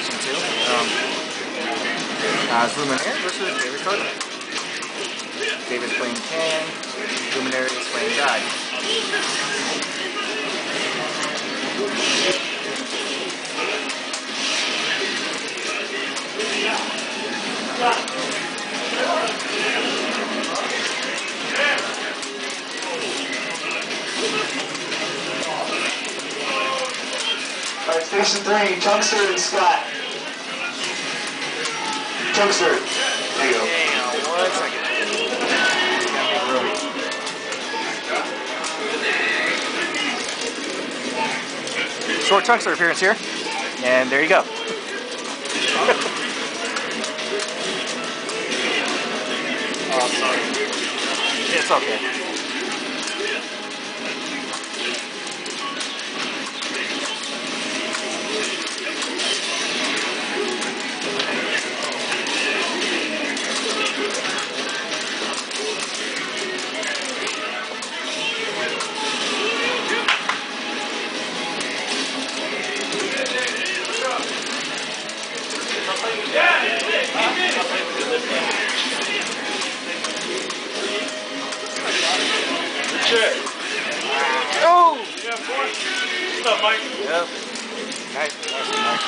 Station 2. Lumina1re versus David Cody. David's playing Can, Lumina1re is playing God. Alright, Station 3, Chunkster and Scott. Chunkster. There you go. Hang on 1 second. Gotta make room. Short Chunkster appearance here. And there you go. Oh, sorry. It's okay. Oh! Yeah, boy. What's up, Mike? Yep. Nice, Mike.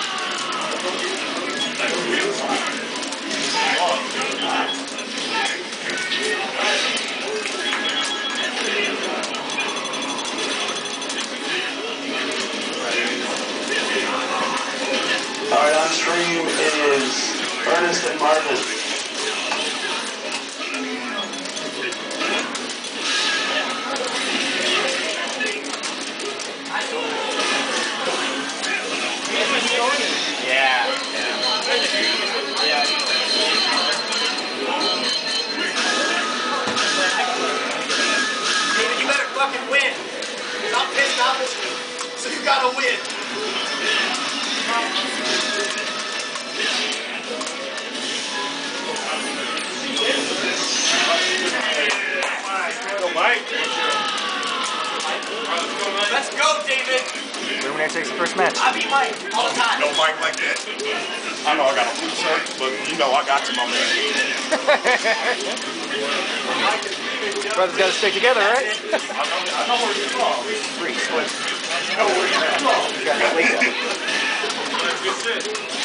Alright, on stream is Ernest and Marvin. Yeah. David, you better fucking win. Cause I'm pissed off at you. So you gotta win. Go, Mike. Let's go, David. Lumina1re takes the first match. I beat Mike all the time. No Mike like that. I know I got a blue shirt, but you know I got you, my man. Brothers gotta stick together, right? I know where you're from. Free. I know where you're from. You gotta wake up. That's good shit.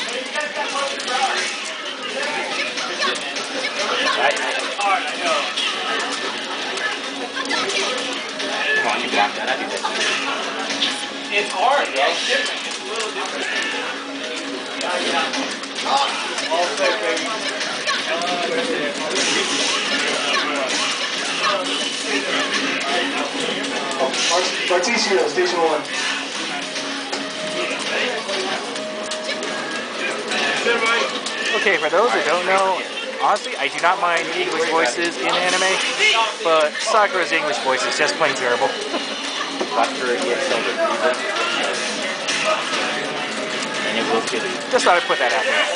Hard, I know. Come on, you block that. I do that. It's hard, bro. It's different. It's a little different. All set, baby. Barticio, Station 1. Okay, for those that don't know, honestly, I do not mind English voices in anime, but Sakura's English voice is just plain terrible. And it will kill you. Just thought I'd put that out there.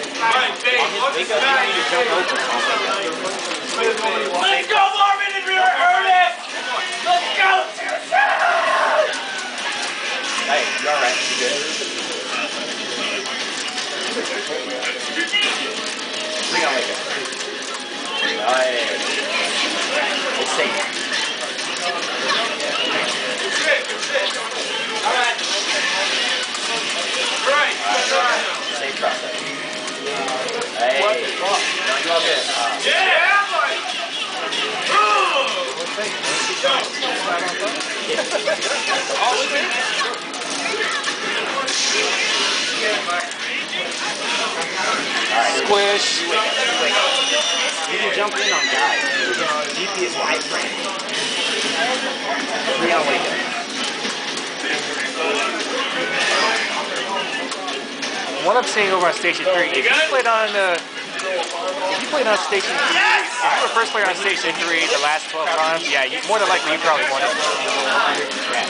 Let's go, Marvin and Ernest! Let's go, Hey, you alright? You good? Bring on like that. Alright. It's safe. Alright. Right. Safe process. Hey. No, you all good. Yeah, Mike! Squish. You can jump in on guys. DP is wide frame. 3 on wake up. What I'm seeing over on Station 3, if you played on Station 3, if you were first player on Station 3 the last 12 times, yeah, more than likely you probably won it. Yeah.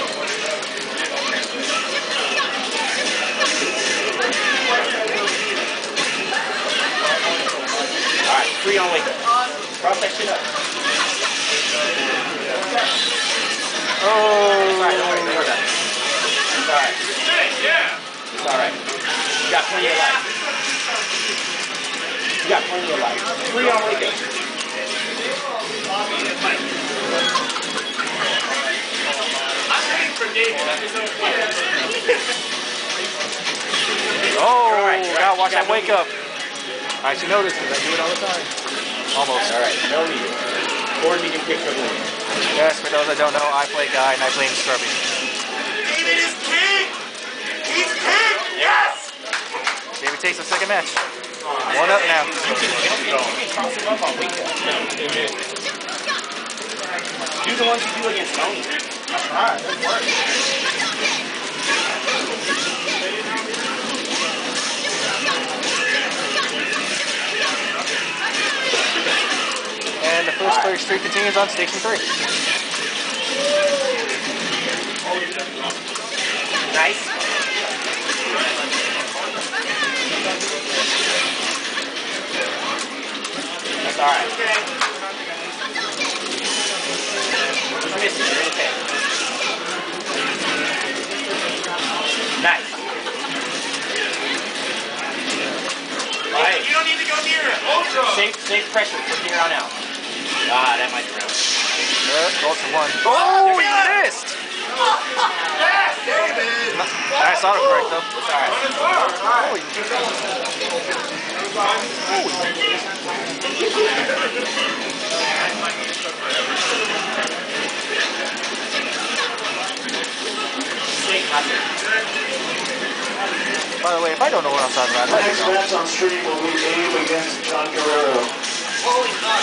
Alright, 3 on wake up. Cross that shit up. Oh. It's alright, don't worry about it. It's alright. Yeah. It's alright. You got plenty of life. You got plenty of life. 3 on wake up. I'm waiting for David. Oh, Alright, gotta watch you got that wake up. I should know this because I do it all the time. Almost. Alright, no medium. Or medium kick for Lumina. Yes, for those that don't know, I play Guy and I play Scrubby. David is king! He's king! Yes! David takes the second match. 1 up now. You can cross him up on wake up. Do the ones you do against Tony. Alright, that works. And the first player streak continues on station 3. Nice. That's alright. Just miss it, you're okay. Nice. Alright. You don't need to go near it. Ultra! Save pressure from here on out. Ah, that might drown. Ultra 1. Oh, he missed! Yes, David! Nice autocorrect though. It's alright. Holy. By the way, if I don't know what I'm talking about, let me Next know. match on stream will be Abe against John Guerrero. Holy fuck.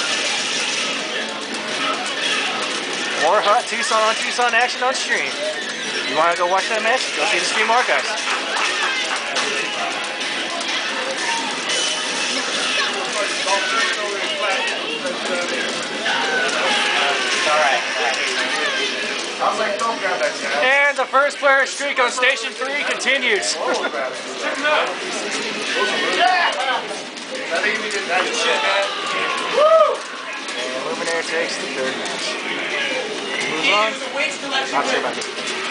More hot Tucson on Tucson action on stream. You want to go watch that match? Go see the stream archives. Alright. I was like, don't grab that cat. And the first player streak on station 3 continues. That ain't even that shit, man. And Lumina1re takes the third match. Moves on. Not sure about this.